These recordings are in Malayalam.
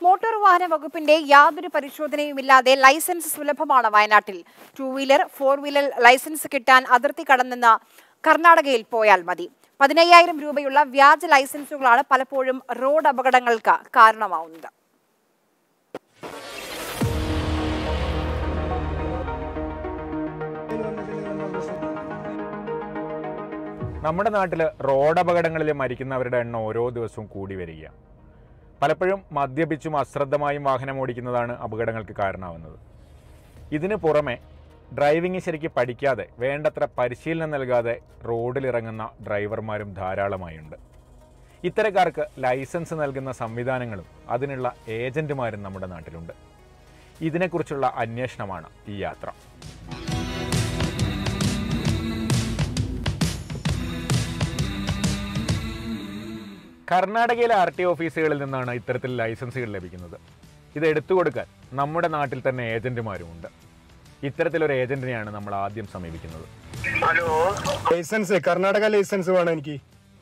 മോട്ടോർ വാഹന വകുപ്പിന്റെ യാതൊരു പരിശോധനയുമില്ലാതെ ലൈസൻസ് സുലഭമാണ് വയനാട്ടിൽ. 2 വീലർ 4 വീലർ ലൈസൻസ് കിട്ടാൻ അതിർത്തി കടന്നെന്ന് കർണാടകയിൽ പോയാൽ മതി. 15,000 രൂപയുള്ള വ്യാജ ലൈസൻസുകളാണ് പലപ്പോഴും റോഡ് അപകടങ്ങൾക്ക് കാരണമാവുന്നത്. നമ്മുടെ നാട്ടിൽ റോഡ് അപകടങ്ങളിൽ മരിക്കുന്നവരുടെ എണ്ണം ഓരോ ദിവസവും കൂടി വരികയാണ്. പലപ്പോഴും മദ്യപിച്ചും അശ്രദ്ധമായും വാഹനം ഓടിക്കുന്നതാണ് അപകടങ്ങൾക്ക് കാരണമാവുന്നത്. ഇതിന് പുറമെ ഡ്രൈവിംഗ് ശരിക്ക് പഠിക്കാതെ വേണ്ടത്ര പരിശീലനം നൽകാതെ റോഡിലിറങ്ങുന്ന ഡ്രൈവർമാരും ധാരാളമായുണ്ട്. ഇത്തരക്കാർക്ക് ലൈസൻസ് നൽകുന്ന സംവിധാനങ്ങളും അതിനുള്ള ഏജന്റുമാരും നമ്മുടെ നാട്ടിലുണ്ട്. ഇതിനെക്കുറിച്ചുള്ള അന്വേഷണമാണ് ഈ യാത്ര. കർണാടകയിലെ RT ഓഫീസുകളിൽ നിന്നാണ് ഇത്തരത്തിൽ ലൈസൻസുകൾ ലഭിക്കുന്നത്. ഇത് എടുത്തു കൊടുക്കാൻ നമ്മുടെ നാട്ടിൽ തന്നെ ഏജന്റുമാരുമുണ്ട്. ഇത്തരത്തിലൊരു ഏജന്റിനെയാണ് നമ്മൾ ആദ്യം സമീപിക്കുന്നത്. ഹലോ, ലൈസൻസ് കർണാടക ലൈസൻസ് വേണം എനിക്ക്.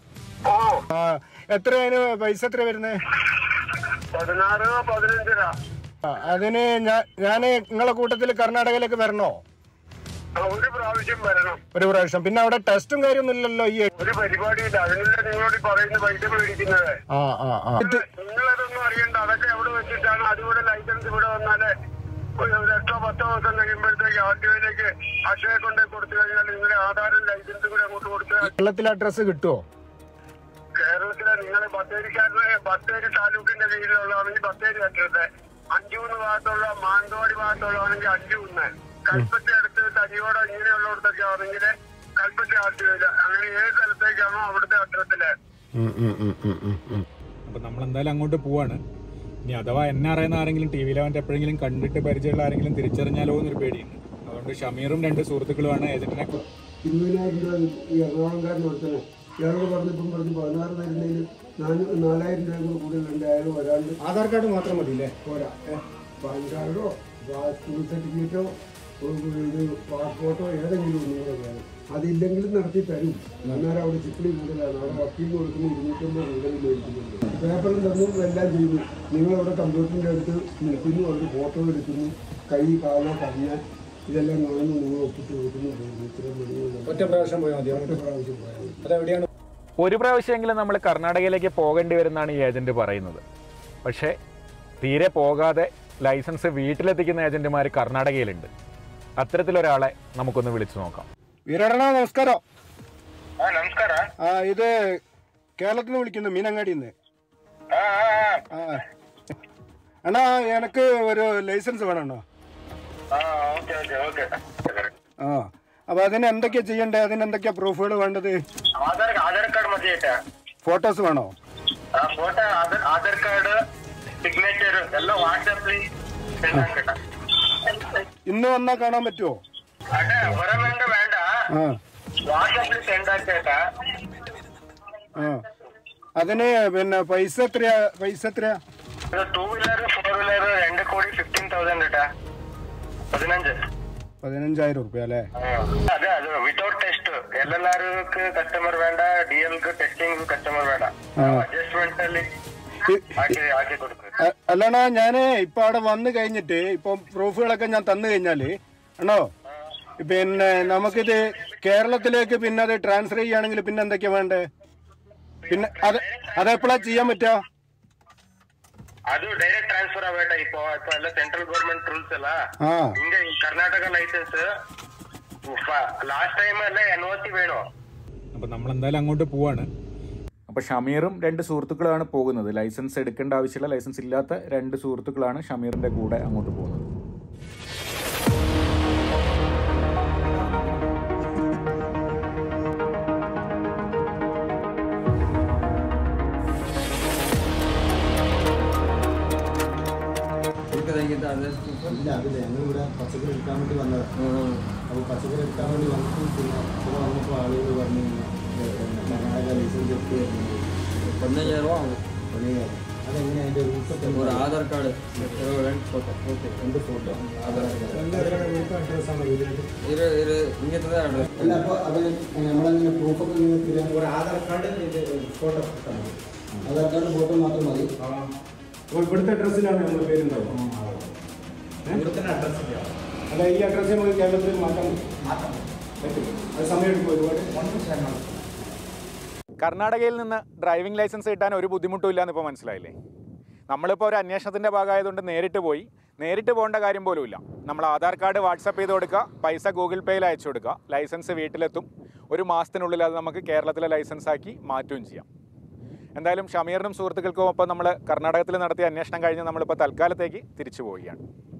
എത്ര പൈസ എത്ര വരുന്നേ? 16-15. അതിന് ഞാൻ നിങ്ങളെ കൂട്ടത്തിൽ കർണാടകയിലേക്ക് വരണോ? ഒരു പ്രാവശ്യം വരണം. ഒരു പ്രാവശ്യം. പിന്നെ അവിടെ ടെസ്റ്റും കാര്യമൊന്നും ഇല്ലല്ലോ. ഈ ഒരു പരിപാടിയില്ല. അതിനുള്ള നിങ്ങളോട് പറയുന്ന പൈസ മേടിക്കുന്നത്. നിങ്ങളതൊന്നും അറിയണ്ട. അതൊക്കെ എവിടെ വെച്ചിട്ടാണ്? അതുകൂടെ ലൈസൻസ് ഇവിടെ വന്നാല് 8-10 ദിവസം കഴിയുമ്പോഴത്തേക്ക് RTOയിലേക്ക് അക്ഷയ കൊണ്ട് കൊടുത്തു കഴിഞ്ഞാൽ നിങ്ങളുടെ ആധാറും ലൈസൻസും കൂടെ അങ്ങോട്ട് കൊടുത്ത് കേരളത്തിലെ അഡ്രസ് കിട്ടുമോ? കേരളത്തിലെ നിങ്ങളെ ബത്തേരി താലൂക്കിന്റെ കീഴിലുള്ളതാണെങ്കിൽ ബത്തേരി അഡ്രസ്, 5 ഭാഗത്തുള്ള മാനന്തവാടി ഭാഗത്തുള്ളതാണെങ്കിൽ 5 കൽപ്പറ്റ അടുത്ത് തരിയോട് ഇങ്ങനെയുള്ളടത്തൊക്കെ ആണെങ്കിൽ കൽപ്പറ്റ RTOയില്. അങ്ങനെ ഏത് സ്ഥലത്തേക്കാണോ അവിടുത്തെ അഡ്രസ്സില്. അപ്പൊ നമ്മൾ എന്തായാലും അങ്ങോട്ട് പോവാണ്. ഇനി അഥവാ എന്നെ അറിയുന്ന ആരെങ്കിലും TV-യിൽ അവൻ്റെ എപ്പോഴെങ്കിലും കണ്ടിട്ട് പരിചയമുള്ള ആരെങ്കിലും തിരിച്ചറിഞ്ഞാലോ എന്നൊരു പേടിയുണ്ട്. അതുകൊണ്ട് ഷമീറും 2 സുഹൃത്തുക്കളുമാണ് ഏജന്റിനെ. 20,000 രൂപ ഈ എറണാകുളംകാരന് കൊടുത്തത്. ഇയാളോട് പറഞ്ഞിപ്പം പറഞ്ഞ് 16 തരുന്നതിന് 4,000 രൂപ കൂടുതലുണ്ട്. അയാൾ വരാണ്ട് ആധാർ കാർഡ് മാത്രം മതി അല്ലേ? പോരാ. പാൻ കാർഡോ സ്കൂൾ സർട്ടിഫിക്കറ്റോ പാസ്പോർട്ടോ ഏതെങ്കിലും ഒന്നും കൂടെ വേണം. അതില്ലെങ്കിലും നടത്തി തരും. അന്നേരം അവിടെ ചിപ്പിളി കൂടുതലാണ്. അവിടെ വക്കീലിന് കൊടുക്കുന്ന 250 കൂടുതൽ മേടിക്കുന്നുണ്ട്. പേപ്പറിൽ തന്നും എല്ലാം ചെയ്യുന്നു. നിങ്ങളവിടെ കമ്പ്യൂട്ടറിൻ്റെ അടുത്ത് നിൽക്കുന്നു, അവർ ഫോട്ടോ എടുക്കുന്നു, കൈ കാലോ കഞ്ഞാൽ ഇതെല്ലാം കാണുന്നു, നിങ്ങൾ ഒപ്പിട്ട് കൊടുക്കുന്നു. ഒറ്റ പ്രാവശ്യം പോയാൽ മതി. ഒറ്റ പ്രാവശ്യം പോയാൽ മതി. അതെവിടെയാണ്? ഒരു പ്രാവശ്യമെങ്കിലും നമ്മൾ കർണാടകയിലേക്ക് പോകേണ്ടി വരുന്നതാണ് ഈ ഏജന്റ് പറയുന്നത്. പക്ഷേ തീരെ പോകാതെ ലൈസൻസ് വീട്ടിലെത്തിക്കുന്ന ഏജന്റുമാർ കർണാടകയിലുണ്ട്. അത്തരത്തിലൊരാളെ നമുക്കൊന്ന് വിളിച്ചു നോക്കാം. വീരണ്ണ നമസ്കാരം. നമസ്കാരം. ഇത് കേരളത്തിൽ നിന്ന് വിളിക്കുന്നു, മീനങ്ങാടിയിൽ നിന്ന്. അണ്ണാ, എനിക്ക് ഒരു ലൈസൻസ് വേണോ? അപ്പൊ അതിന് എന്തൊക്കെയാ ചെയ്യണ്ടേ? അതിന് എന്തൊക്കെയാ പ്രൂഫുകൾ വേണ്ടത്? ആധാർ കാർഡ് മതി. ഫോട്ടോസ് വേണോ? ഫോട്ടോ, ആധാർ കാർഡ്, സിഗ്നേച്ചർ എല്ലാം വാട്സാപ്പിൽ. ഇന്ന് വന്നാ കാണാൻ പറ്റുമോ? വേണ്ട, വാട്സാപ്പിൽ സെൻഡ് ആക്കിയേട്ടാ. അതിന് പിന്നെ പൈസ എത്രയാ? 2 വീലർ 4 വീലർ 2,15,000 കേട്ടാ. 15,000 റുപ്യ അല്ലേ? അതെ, അത് വിതൗട്ട് ടെസ്റ്റ്. LLRക്ക് കസ്റ്റമർ വേണ്ട, DLക്ക് ടെസ്റ്റിംഗ് കസ്റ്റമർ വേണ്ട. അഡ്ജസ്റ്റ്മെന്റ് ആക്കി കൊടുക്കും. അല്ലണ, ഞാന് ഇപ്പൊ അവിടെ വന്നു കഴിഞ്ഞിട്ട് ഇപ്പൊ പ്രൂഫുകളൊക്കെ ഞാൻ തന്നു കഴിഞ്ഞാല് ആണോ, പിന്നെ നമുക്കിത് കേരളത്തിലേക്ക് പിന്നെ അത് ട്രാൻസ്ഫർ ചെയ്യുകയാണെങ്കിൽ പിന്നെ എന്തൊക്കെയാ വേണ്ടേ? പിന്നെ അതെപ്പോഴാ ചെയ്യാൻ പറ്റുക? ಅದು ಡೈರೆಕ್ಟ್ ಟ್ರಾನ್ಸ್ಫರ್ ಆಗಬೇಟ. ಇಪ್ಪ ಎಲ್ಲ ಸೆಂಟ್ರಲ್ ಗವರ್ಮೆಂಟ್ ರೂಲ್ಸ್ ಅಲ್ಲ. ಹಿಂಗ ಕರ್ನಾಟಕ ಲೈಸೆನ್ಸ್ ലാസ്റ്റ് ടൈം അല്ലേ NOC വേണോ? അപ്പൊ നമ്മൾ എന്തായാലും അങ്ങോട്ട് പോവാണ്. അപ്പൊ ഷമീറും 2 സുഹൃത്തുക്കളാണ് പോകുന്നത്. ലൈസൻസ് എടുക്കേണ്ട ആവശ്യമില്ല, ലൈസൻസ് ഇല്ലാത്ത 2 സുഹൃത്തുക്കളാണ് ഷമീറിന്റെ കൂടെ അങ്ങോട്ട് പോകുന്നത്. ഇല്ല, അതില്ല. ഞങ്ങളിവിടെ പച്ചക്കറി എടുക്കാൻ വേണ്ടി വന്നതാണ്. അപ്പോൾ പച്ചക്കറി എടുക്കാൻ വേണ്ടി വന്നിട്ട് പിന്നെ ഇവിടെ വന്നപ്പോൾ ആളുകൾ പറഞ്ഞു കർണാടക ലൈസൻസ് എടുത്ത് 15,000 രൂപ ആവും. 15,000. അതെങ്ങനെയാണ് അതിൻ്റെ റൂൾസൊക്കെ? ഒരു Aadhaar card, 2 photo. Okay, 2 photo, Aadhaar card, അഡ്രസ്സാണോ ഇതിലേക്ക്? ഇങ്ങനത്തെ അഡ്രസ് അല്ല, അപ്പോൾ അത് നമ്മളങ്ങനെ പ്രൂഫൊക്കെ നിങ്ങൾക്ക് ഒരു Aadhaar card photo. Aadhaar card photo മാത്രം മതി. ഇവിടുത്തെ അഡ്രസ്സിലാണ് നമ്മുടെ പേരുണ്ടാവുക. അല്ല, ഈ അഡ്രസ്സ് നമുക്ക് കേരളത്തിൽ മാറ്റാൻ പറ്റും. അത് സമയം എടുക്കും ഒരുപാട്. കർണാടകയിൽ നിന്ന് ഡ്രൈവിംഗ് ലൈസൻസ് കിട്ടാൻ ഒരു ബുദ്ധിമുട്ടും ഇല്ലയെന്ന് ഇപ്പോൾ മനസ്സിലായില്ലേ? നമ്മളിപ്പോൾ ഒരു അന്വേഷണത്തിൻ്റെ ഭാഗമായതുകൊണ്ട് നേരിട്ട് പോകേണ്ട കാര്യം പോലും ഇല്ല. നമ്മൾ ആധാർ കാർഡ് വാട്സപ്പ് ചെയ്ത് കൊടുക്കുക, പൈസ ഗൂഗിൾ പേയിൽ അയച്ചു കൊടുക്കുക, ലൈസൻസ് വീട്ടിലെത്തും. ഒരു മാസത്തിനുള്ളിൽ അത് നമുക്ക് കേരളത്തിലെ ലൈസൻസാക്കി മാറ്റുകയും ചെയ്യാം. എന്തായാലും ഷമീറിനും സുഹൃത്തുക്കൾക്കും ഒപ്പം നമ്മൾ കർണാടകത്തിൽ നടത്തിയ അന്വേഷണം കഴിഞ്ഞ് നമ്മളിപ്പോൾ തൽക്കാലത്തേക്ക് തിരിച്ചു പോവുകയാണ്.